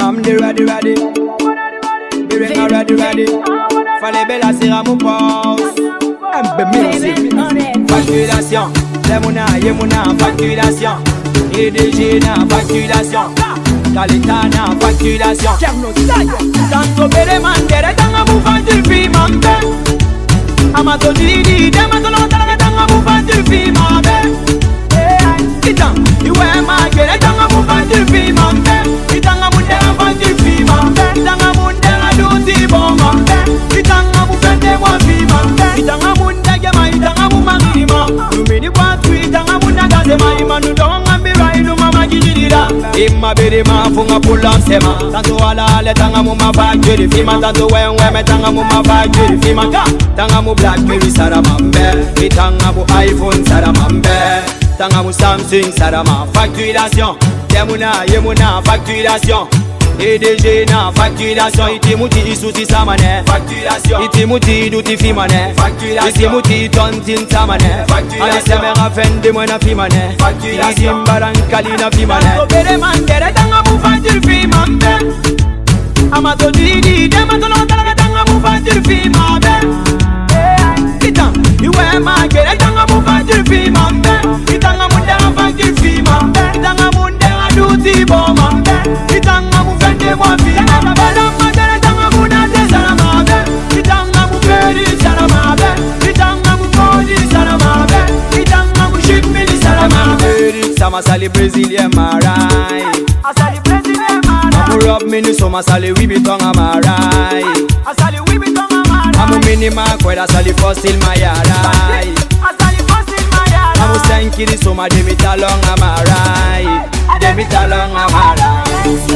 MAMDY ready. Biringa ready. Fallait belle assis à mon poste. Merci. Facturation. Lemona, yemona, facturation. DG na facturation. Kalita na facturation. Tanto bere mandere tanga mu facture mambe. Amato didi demato no tanga tanga mu facture mambe. Itan, iwe magere tanga mu facture mambe. Itanga mu dera facture mambe. Itanga mu dera duty bon mambe. Itanga mu fende mo fi mambe. Itanga mu ndege ma itanga mu magirima. Lumini kwa twi itanga mu ndagaze ma imanu donga mbiraidu mama jijirira. Imma bere ma funga pull up sema. Tanto ala le tanga mu ma facture fima. Tanto wenwe me tanga mu ma facture fima. Tanga mu Blackberry saramambe. Itanga mu iPhone saramambe. Tanga mu Samsung sarama. Facturation. Yemuna facturation. DG na facturation. Itimuti isuti samane. Facturation. Itimuti duti fimane. Facturation. Itimuti tontin samane. Facturation. Alisemera fende mwena fimane. Facturation. Itimbaраnkali na fimane. Obere mandere tanga mu facture fimambe. Amato didi demato no tanga tanga mu facture fimambe. Itan, iwe magere tanga mu facture fimambe. Itanga mu dera facture fimambe. Itanga mu dera duty bomambe. Itanga mu fende mo fimambe. Bala magere tanga mu nate saramambe. Itanga mu peri saramambe. Itanga mu kodi saramambe. Itanga mu shipmili saramambe. Sama sali Brazilian marai. Asali Brazilian marai. Amu rob mini soma sali we be tonga marai. Asali we be tonga marai. Amu minima kweda sali fossil mayarai. Asali fossil mayarai. Amu senkiri soma demi talonga marai. Demi talonga marai.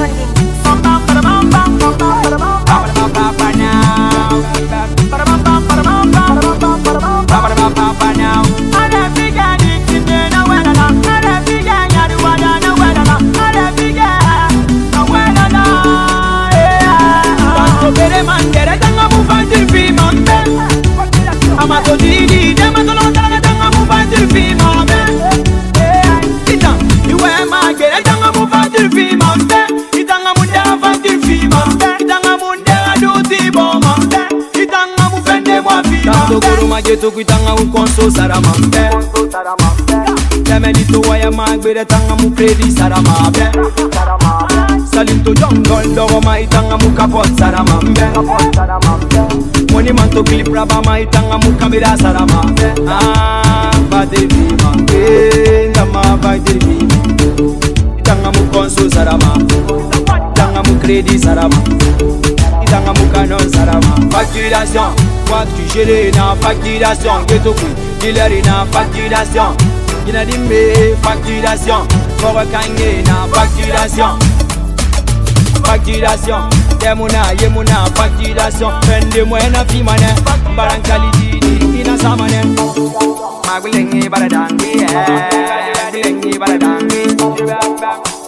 Amato didi demato no tanga tanga mu facture fimambe. Itan, iwe magere tanga mu facture fimambe. Itanga mu dera facture fimambe. Itanga mu dera duty bomambe. Itanga mu fende mo fimambe. Tanto guru mageto kuitanga mu konso saramambe. Teme dito waya magbere tanga mu credit saramambe. Salinto jungle dogo ma itanga mu kapot saramambe. Money man to clip raba ma itanga mu kamera saramambe. Bade vima, ndama bade vima. Itanga mu konso sarama. Itanga mu credit sarama. Itanga mu canon sarama. Facturation, quoi tu gères na facturation. Geto kui, dealer na facturation. Ina dimbe facturation. Foro kanye na facturation. Facturation, yemuna facturation. Fende mwena fimane. Barankali didi ina samane. Magbilengi baradangi, magbilengi baradangi.